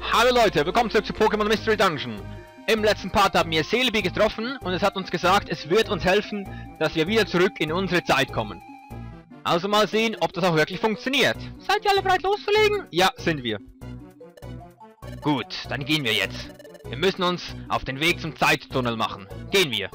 Hallo Leute, willkommen zurück zu Pokémon Mystery Dungeon. Im letzten Part haben wir Celebi getroffen und es hat uns gesagt, es wird uns helfen, dass wir wieder zurück in unsere Zeit kommen. Also mal sehen, ob das auch wirklich funktioniert. Seid ihr alle bereit loszulegen? Ja, sind wir. Gut, dann gehen wir jetzt. Wir müssen uns auf den Weg zum Zeittunnel machen. Gehen wir.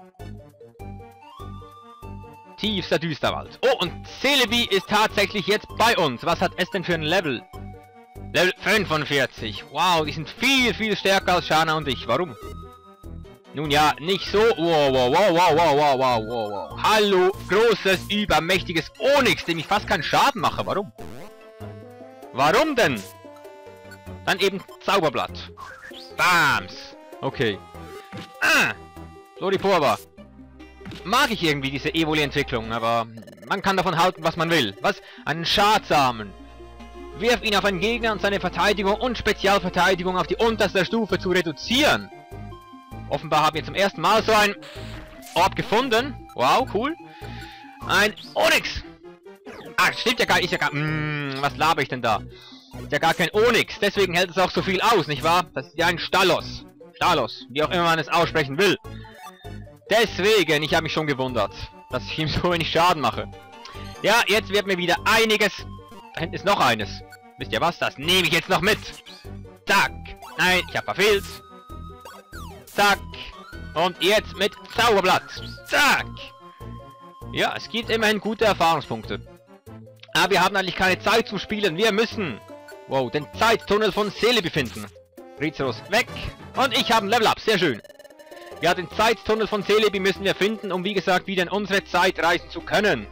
Tiefster Düsterwald. Oh, und Celebi ist tatsächlich jetzt bei uns. Was hat es denn für ein Level? Level 45. Wow, die sind viel, viel stärker als Shana und ich. Warum? Nun ja, nicht so. Wow, wow, wow, wow, wow, wow, wow, wow. Hallo, großes, übermächtiges Onyx, dem ich fast keinen Schaden mache. Warum? Warum denn? Dann eben Zauberblatt. Bams. Okay. Floripurva. Mag ich irgendwie diese Evoli-Entwicklung, aber man kann davon halten, was man will. Was? Einen Schadsamen. Wirf ihn auf einen Gegner und seine Verteidigung und Spezialverteidigung auf die unterste Stufe zu reduzieren. Offenbar haben wir zum ersten Mal so ein Ort gefunden. Wow, cool. Ein Onyx. Ah, stimmt ja gar nicht. Ist ja gar... was laber ich denn da? Ist ja gar kein Onyx. Deswegen hält es auch so viel aus, nicht wahr? Das ist ja ein Stalos. Stalos, wie auch immer man es aussprechen will. Deswegen, ich habe mich schon gewundert, dass ich ihm so wenig Schaden mache. Ja, jetzt wird mir wieder einiges... Da hinten ist noch eines. Wisst ihr was? Das nehme ich jetzt noch mit. Zack. Nein, ich habe verfehlt. Zack. Und jetzt mit Zauberblatt. Zack. Ja, es gibt immerhin gute Erfahrungspunkte. Aber wir haben eigentlich keine Zeit zum Spielen. Wir müssen... Wow, den Zeittunnel von Celebi finden. Rizeros weg. Und ich habe ein Level Up. Sehr schön. Ja, den Zeittunnel von Celebi müssen wir finden, um wie gesagt wieder in unsere Zeit reisen zu können.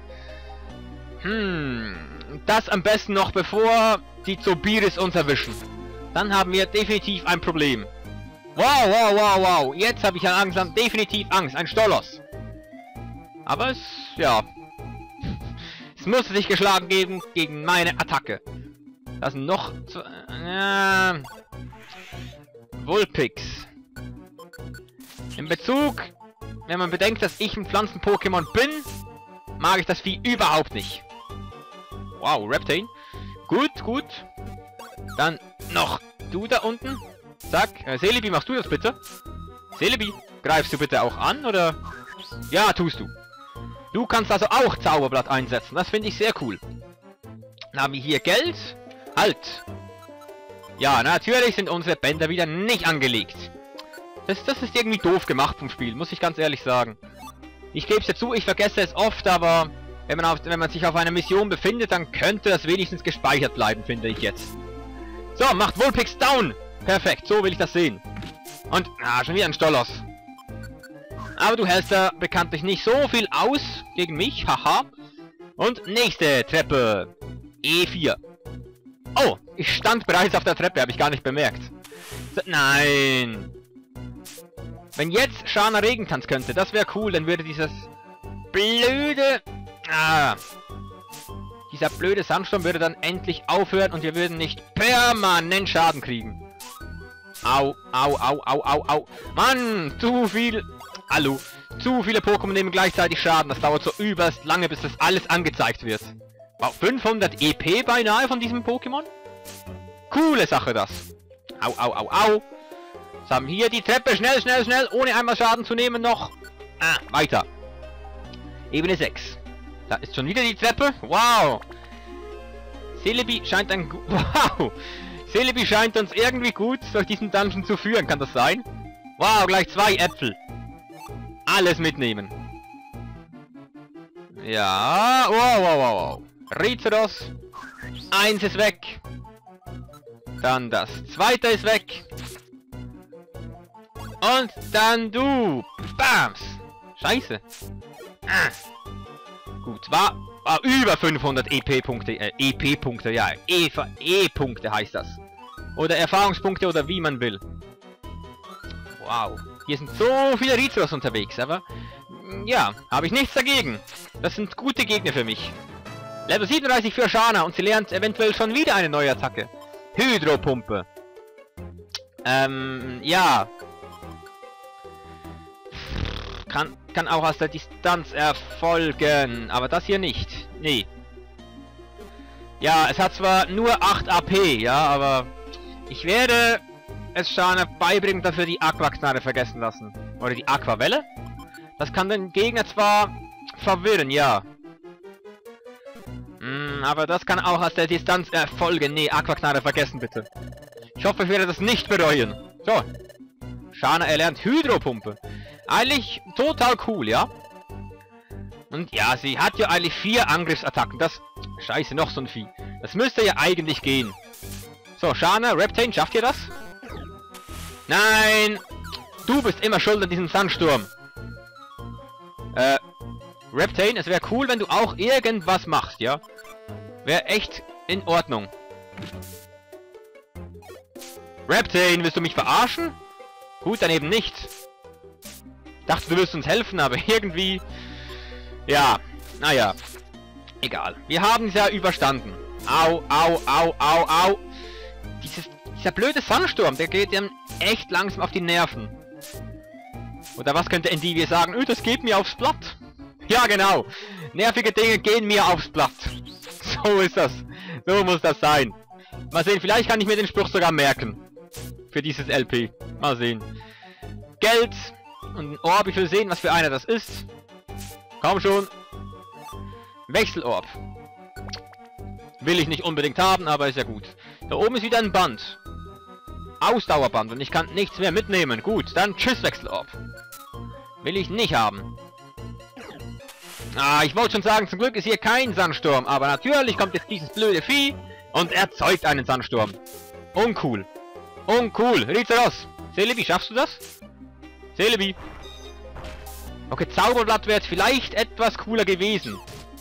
Das am besten noch bevor die Zobiris uns erwischen. Dann haben wir definitiv ein Problem. Wow, wow, wow, wow. Jetzt habe ich ja langsam definitiv Angst. Ein Stolos. Aber es, ja. Es musste sich geschlagen geben gegen meine Attacke. Das sind noch... Vulpix. In Bezug, wenn man bedenkt, dass ich ein Pflanzen-Pokémon bin, mag ich das Vieh überhaupt nicht. Wow, Reptane. Gut, gut. Dann noch du da unten. Zack. Celebi, machst du das bitte? Celebi, greifst du bitte auch an, oder? Ja, tust du. Du kannst also auch Zauberblatt einsetzen. Das finde ich sehr cool. Dann haben wir hier Geld. Halt. Ja, natürlich sind unsere Bänder wieder nicht angelegt. Das ist irgendwie doof gemacht vom Spiel, muss ich ganz ehrlich sagen. Ich gebe es ja zu, ich vergesse es oft, aber wenn man sich auf einer Mission befindet, dann könnte das wenigstens gespeichert bleiben, finde ich jetzt. So, macht Vulpix down! Perfekt, so will ich das sehen. Und, schon wieder ein Stolos. Aber du hältst da bekanntlich nicht so viel aus gegen mich, haha. Und nächste Treppe. E4. Oh, ich stand bereits auf der Treppe, habe ich gar nicht bemerkt. Nein. Wenn jetzt Shana Regentanz könnte, das wäre cool, dann würde dieses blöde... dieser blöde Sandsturm würde dann endlich aufhören und wir würden nicht permanent Schaden kriegen. Au, au, au, au, au, au. Mann, zu viel... Hallo. Zu viele Pokémon nehmen gleichzeitig Schaden. Das dauert so übelst lange, bis das alles angezeigt wird. Wow, 500 EP beinahe von diesem Pokémon? Coole Sache das. Au, au, au, au. Was haben wir hier? Die Treppe. Schnell, schnell, schnell. Ohne einmal Schaden zu nehmen noch. Weiter. Ebene 6. Da ist schon wieder die Treppe. Wow. Celebi scheint ein... Wow. Celebi scheint uns irgendwie gut durch diesen Dungeon zu führen. Kann das sein? Wow, gleich 2 Äpfel. Alles mitnehmen. Ja. Wow, wow, wow, wow. Rizeros. 1 ist weg. Dann das zweite ist weg. Und dann du. Bams. Scheiße. Gut, war über 500 EP-Punkte. EP-Punkte, ja. E-Punkte heißt das. Oder Erfahrungspunkte oder wie man will. Wow. Hier sind so viele Rizeros unterwegs, aber... Ja, habe ich nichts dagegen. Das sind gute Gegner für mich. Level 37 für Shana und sie lernt eventuell schon wieder eine neue Attacke. Hydropumpe. Ja. Kann auch aus der Distanz erfolgen, aber das hier nicht. Nee. Ja, es hat zwar nur 8 AP, ja, aber Ich werde es Shana beibringen, dass wir die Aquaknarre vergessen lassen. Oder die Aquawelle. Das kann den Gegner zwar verwirren, ja. Aber das kann auch aus der Distanz erfolgen. Nee, Aquaknarre vergessen bitte. Ich hoffe, ich werde das nicht bereuen. So. Shana erlernt Hydropumpe. Eigentlich total cool, ja? Und ja, sie hat ja eigentlich 4 Angriffsattacken. Das... Scheiße, noch so ein Vieh. Das müsste ja eigentlich gehen. So, Shana, Reptane, schafft ihr das? Nein! Du bist immer schuld an diesem Sandsturm. Reptane, es wäre cool, wenn du auch irgendwas machst, ja? Wäre echt in Ordnung. Reptane, willst du mich verarschen? Gut, dann eben nicht. Ich dachte, du wirst uns helfen, aber irgendwie... Ja, naja. Egal. Wir haben es ja überstanden. Au, au, au, au, au. Dieser blöde Sandsturm, der geht ihm echt langsam auf die Nerven. Oder was könnte Endivie sagen? Das geht mir aufs Blatt. Ja, genau. Nervige Dinge gehen mir aufs Blatt. So ist das. So muss das sein. Mal sehen, vielleicht kann ich mir den Spruch sogar merken. Für dieses LP. Mal sehen. Geld. Und ein Orb. Ich will sehen, was für einer das ist. Komm schon. Wechselorb. Will ich nicht unbedingt haben, aber ist ja gut. Da oben ist wieder ein Band. Ausdauerband. Und ich kann nichts mehr mitnehmen. Gut, dann tschüss, Wechselorb. Will ich nicht haben. Ah, ich wollte schon sagen, zum Glück ist hier kein Sandsturm. Aber natürlich kommt jetzt dieses blöde Vieh und erzeugt einen Sandsturm. Uncool. Uncool. Rizeros. Celebi, schaffst du das? Celebi. Okay, Zauberblatt wäre jetzt vielleicht etwas cooler gewesen.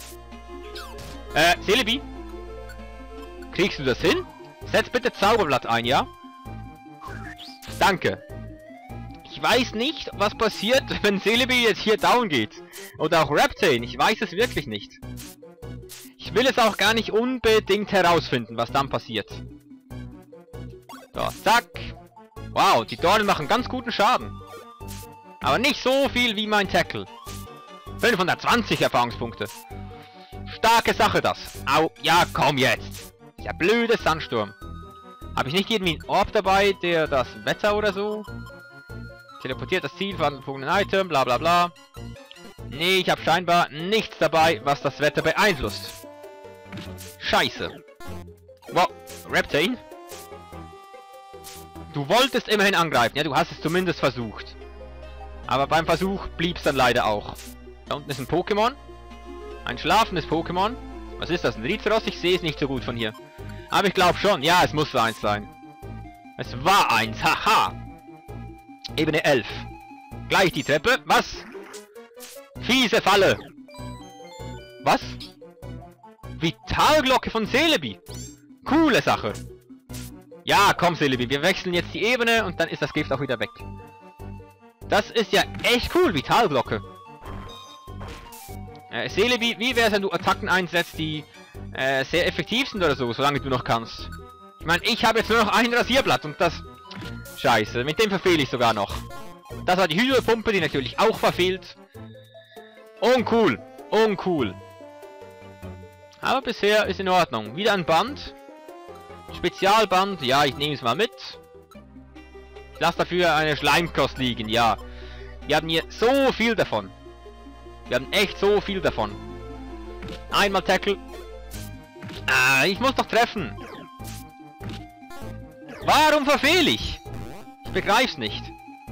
Celebi. Kriegst du das hin? Setz bitte Zauberblatt ein, ja? Danke. Ich weiß nicht, was passiert, wenn Celebi jetzt hier down geht. Oder auch Reptane, ich weiß es wirklich nicht. Ich will es auch gar nicht unbedingt herausfinden, was dann passiert. So, zack. Wow, die Dornen machen ganz guten Schaden. Aber nicht so viel wie mein Tackle. 520 Erfahrungspunkte. Starke Sache das. Au, ja komm jetzt. Der blöde Sandsturm. Habe ich nicht irgendwie einen Orb dabei, der das Wetter oder so? Teleportiert das Ziel, verwandelt ein Item, bla bla bla. Nee, ich habe scheinbar nichts dabei, was das Wetter beeinflusst. Scheiße. Wow, Reptane? Du wolltest immerhin angreifen, ja, du hast es zumindest versucht. Aber beim Versuch blieb es dann leider auch. Da unten ist ein Pokémon. Ein schlafendes Pokémon. Was ist das? Ein Rizeros? Ich sehe es nicht so gut von hier. Aber ich glaube schon. Ja, es muss eins sein. Es war eins. Haha. Ebene 11. Gleich die Treppe. Was? Fiese Falle. Was? Vitalglocke von Celebi. Coole Sache. Ja, komm Celebi. Wir wechseln jetzt die Ebene und dann ist das Gift auch wieder weg. Das ist ja echt cool, Vitalglocke. Celebi, wie wäre es, wenn du Attacken einsetzt, die sehr effektiv sind oder so, solange du noch kannst? Ich meine, ich habe jetzt nur noch ein Rasierblatt und das... Scheiße, mit dem verfehle ich sogar noch. Das war die Hydropumpe, die natürlich auch verfehlt. Uncool, uncool. Aber bisher ist in Ordnung. Wieder ein Band. Spezialband, ja, ich nehme es mal mit. Ich lasse dafür eine Schleimkost liegen, ja. Wir haben hier so viel davon. Wir haben echt so viel davon. Einmal Tackle. Ah, ich muss doch treffen. Warum verfehle ich? Ich begreif's nicht.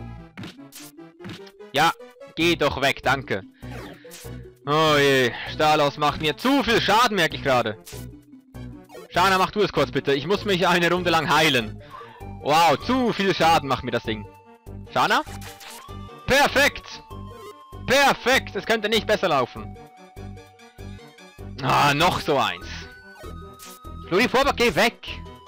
Ja, geh doch weg, danke. Oh je, Stalos macht mir zu viel Schaden, merke ich gerade. Shana, mach du es kurz bitte. Ich muss mich eine Runde lang heilen. Wow, zu viel Schaden macht mir das Ding. Shana? Perfekt! Perfekt! Es könnte nicht besser laufen. Ah, noch so eins. Floriforba, geh weg!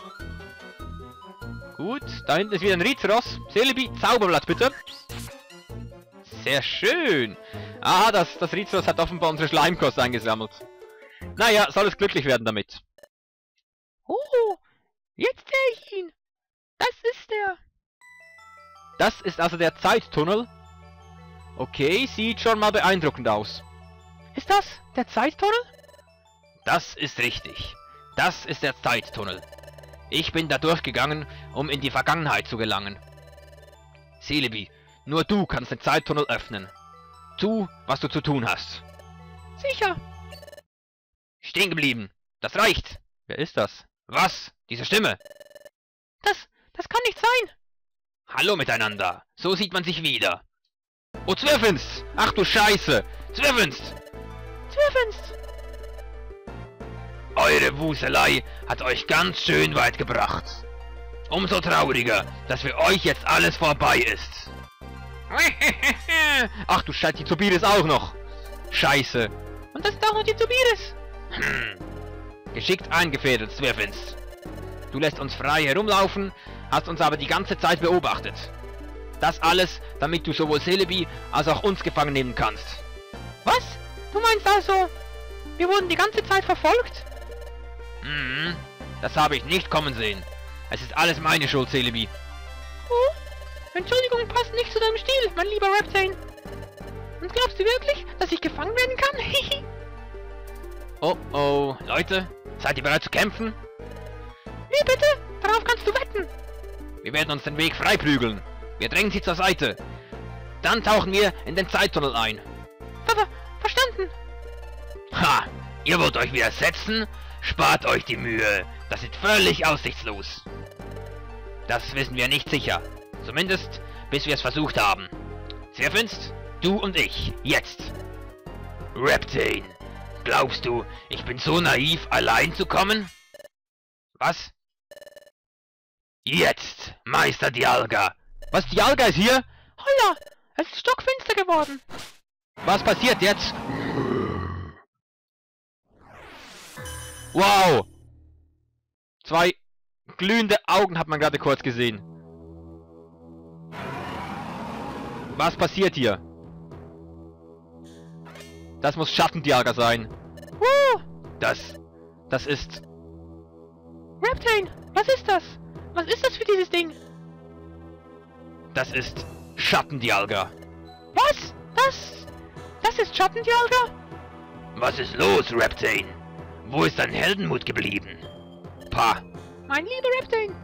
Gut, da hinten ist wieder ein Rizeros. Celebi, Zauberblatt bitte. Sehr schön. Ah, das Rizeros hat offenbar unsere Schleimkost eingesammelt. Naja, soll es glücklich werden damit. Oh, jetzt sehe ich ihn. Das ist der. Das ist also der Zeittunnel. Okay, sieht schon mal beeindruckend aus. Ist das der Zeittunnel? Das ist richtig. Das ist der Zeittunnel. Ich bin da durchgegangen, um in die Vergangenheit zu gelangen. Celebi, nur du kannst den Zeittunnel öffnen. Tu, was du zu tun hast. Sicher. Stehen geblieben. Das reicht. Wer ist das? Was? Diese Stimme? Das kann nicht sein. Hallo miteinander. So sieht man sich wieder. Oh, Zwirfinst! Ach du Scheiße! Zwirfinst! Zwirfinst! Eure Wuselei hat euch ganz schön weit gebracht. Umso trauriger, dass für euch jetzt alles vorbei ist. Ach du Scheiße, die Zobiris auch noch. Scheiße. Und das ist auch noch die Zobiris. Geschickt eingefädelt, Zwirfinst. Du lässt uns frei herumlaufen, hast uns aber die ganze Zeit beobachtet. Das alles, damit du sowohl Celebi als auch uns gefangen nehmen kannst. Was? Du meinst also, wir wurden die ganze Zeit verfolgt? Das habe ich nicht kommen sehen. Es ist alles meine Schuld, Celebi. Oh, Entschuldigung, passt nicht zu deinem Stil, mein lieber Reptane. Und glaubst du wirklich, dass ich gefangen werden kann? Oh oh, Leute, seid ihr bereit zu kämpfen? Wie bitte? Darauf kannst du wetten. Wir werden uns den Weg freiprügeln. Wir drängen sie zur Seite. Dann tauchen wir in den Zeittunnel ein. Verstanden. Ha! Ihr wollt euch widersetzen? Spart euch die Mühe. Das ist völlig aussichtslos. Das wissen wir nicht sicher. Zumindest, bis wir es versucht haben. Zwirfinst, du und ich. Jetzt. Reptane, glaubst du, ich bin so naiv, allein zu kommen? Was? Jetzt, Meister Dialga. Was, Dialga ist hier? Holla, es ist stockfinster geworden. Was passiert jetzt? Wow! 2 glühende Augen hat man gerade kurz gesehen. Was passiert hier? Das muss Schattendialga sein. Das ist... Reptane, was ist das? Was ist das für dieses Ding? Das ist Schattendialga. Was? Das ist Schattendialga? Was ist los, Reptane? Wo ist dein Heldenmut geblieben? Pah. Mein lieber Reptane.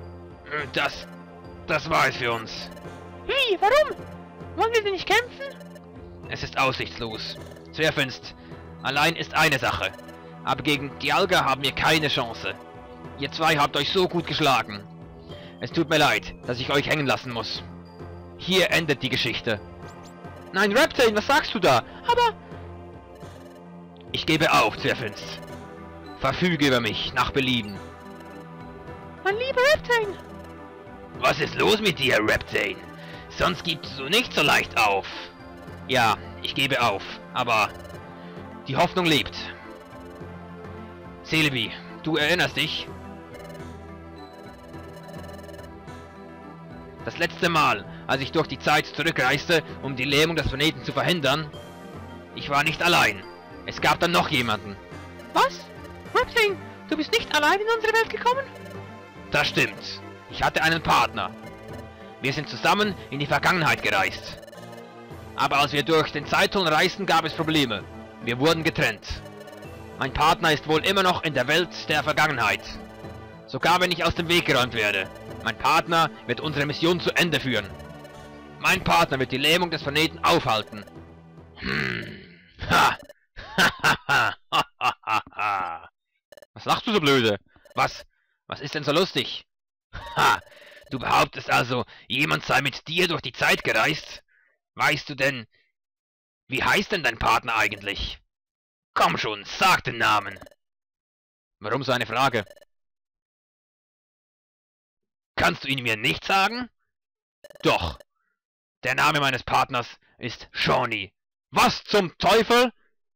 Das war es für uns. Wie? Warum? Wollen wir denn nicht kämpfen? Es ist aussichtslos. Zwirfinst, allein ist eine Sache. Aber gegen Dialga haben wir keine Chance. Ihr zwei habt euch so gut geschlagen. Es tut mir leid, dass ich euch hängen lassen muss. Hier endet die Geschichte. Nein, Reptane, was sagst du da? Aber... Ich gebe auf, Zwirfinst. Verfüge über mich, nach Belieben. Mein lieber Reptane! Was ist los mit dir, Reptane? Sonst gibst du nicht so leicht auf. Ja, ich gebe auf, aber... Die Hoffnung lebt. Celebi, du erinnerst dich? Das letzte Mal, als ich durch die Zeit zurückreiste, um die Lähmung des Planeten zu verhindern, ich war nicht allein. Es gab dann noch jemanden. Was? Reptane, du bist nicht allein in unsere Welt gekommen? Das stimmt. Ich hatte einen Partner. Wir sind zusammen in die Vergangenheit gereist. Aber als wir durch den Zeittunnel reisten, gab es Probleme. Wir wurden getrennt. Mein Partner ist wohl immer noch in der Welt der Vergangenheit. Sogar wenn ich aus dem Weg geräumt werde. Mein Partner wird unsere Mission zu Ende führen. Mein Partner wird die Lähmung des Planeten aufhalten. Ha! Was lachst du so blöde? Was ist denn so lustig? Ha! Du behauptest also, jemand sei mit dir durch die Zeit gereist? Weißt du denn, wie heißt denn dein Partner eigentlich? Komm schon, sag den Namen. Warum so eine Frage? Kannst du ihn mir nicht sagen? Doch. Der Name meines Partners ist Shawnee. Was zum Teufel?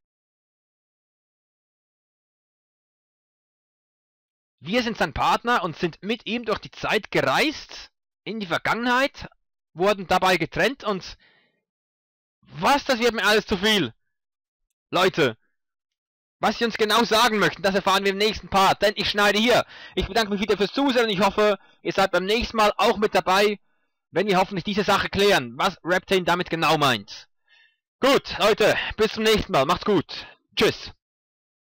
Wir sind sein Partner und sind mit ihm durch die Zeit gereist, in die Vergangenheit, wurden dabei getrennt und... Was, das wird mir alles zu viel. Leute, was sie uns genau sagen möchten, das erfahren wir im nächsten Part, denn ich schneide hier. Ich bedanke mich wieder fürs Zusehen und ich hoffe, ihr seid beim nächsten Mal auch mit dabei, wenn wir hoffentlich diese Sache klären, was Reptane damit genau meint. Gut, Leute, bis zum nächsten Mal, macht's gut. Tschüss.